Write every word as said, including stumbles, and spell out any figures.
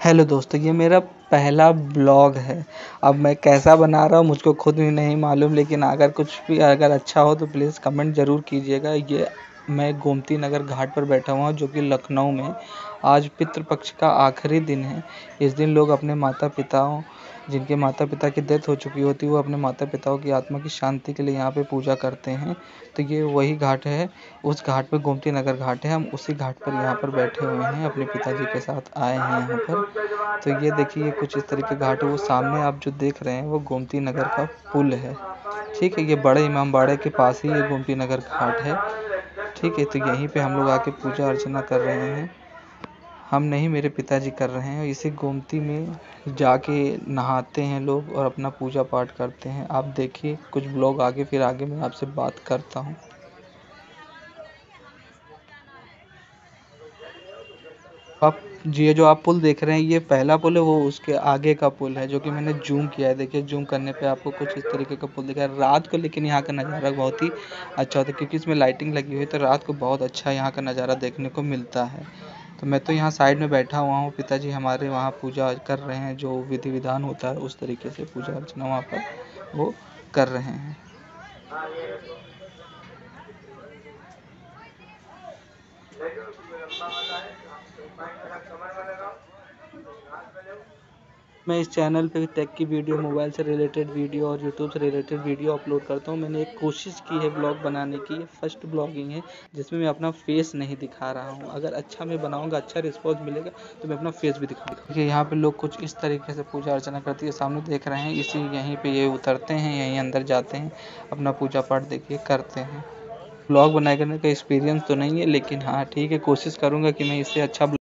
Hello दोस्तों, ये मेरा पहला ब्लॉग है। अब मैं कैसा बना रहा हूँ मुझको खुद भी नहीं मालूम, लेकिन अगर कुछ भी अगर अच्छा हो तो प्लीज़ कमेंट ज़रूर कीजिएगा। ये मैं गोमती नगर घाट पर बैठा हुआ हूँ, जो कि लखनऊ में। आज पितृपक्ष का आखिरी दिन है। इस दिन लोग अपने माता पिताओं जिनके माता पिता की डेथ हो चुकी होती है, वो अपने माता पिताओं की आत्मा की शांति के लिए यहाँ पे पूजा करते हैं। तो ये वही घाट है, उस घाट पे गोमती नगर घाट है। हम उसी घाट पर यहाँ पर बैठे हुए हैं, अपने पिताजी के साथ आए हैं यहाँ पर। तो ये देखिए कुछ इस तरह के घाट है। वो सामने आप जो देख रहे हैं वो गोमती नगर का पुल है। ठीक है, ये बड़े इमामबाड़े के पास ही ये गोमती नगर घाट है। ठीक है, तो यहीं पे हम लोग आके पूजा अर्चना कर रहे हैं। हम नहीं, मेरे पिताजी कर रहे हैं। इसी गोमती में जाके नहाते हैं लोग और अपना पूजा पाठ करते हैं। आप देखिए कुछ ब्लॉग आगे, फिर आगे मैं आपसे बात करता हूँ। आप ये जो आप पुल देख रहे हैं, ये पहला पुल है, वो उसके आगे का पुल है, जो कि मैंने जूम किया है। देखिए जूम करने पे आपको कुछ इस तरीके का पुल दिखा है रात को। लेकिन यहाँ का नज़ारा बहुत ही अच्छा होता है, क्योंकि इसमें लाइटिंग लगी हुई है, तो रात को बहुत अच्छा यहाँ का नज़ारा देखने को मिलता है। तो मैं तो यहाँ साइड में बैठा हुआ हूँ, पिताजी हमारे वहाँ पूजा कर रहे हैं। जो विधि विधान होता है उस तरीके से पूजा अर्चना वहाँ पर वो कर रहे हैं। मैं इस चैनल पे टेक की वीडियो, मोबाइल से रिलेटेड वीडियो और यूट्यूब से रिलेटेड वीडियो अपलोड करता हूँ। मैंने एक कोशिश की है ब्लॉग बनाने की, ये फर्स्ट ब्लॉगिंग है जिसमें मैं अपना फेस नहीं दिखा रहा हूँ। अगर अच्छा मैं बनाऊँगा, अच्छा रिस्पॉन्स मिलेगा तो मैं अपना फेस भी दिखाऊँगा। देखिए यहाँ पे लोग कुछ इस तरीके से पूजा अर्चना करती है, सामने देख रहे हैं। इसी यहीं पे ये उतरते हैं, यहीं अंदर जाते हैं, अपना पूजा पाठ देखिए करते हैं। ब्लॉग बनाए करने का एक्सपीरियंस तो नहीं है, लेकिन हाँ ठीक है, कोशिश करूँगा कि मैं इससे अच्छा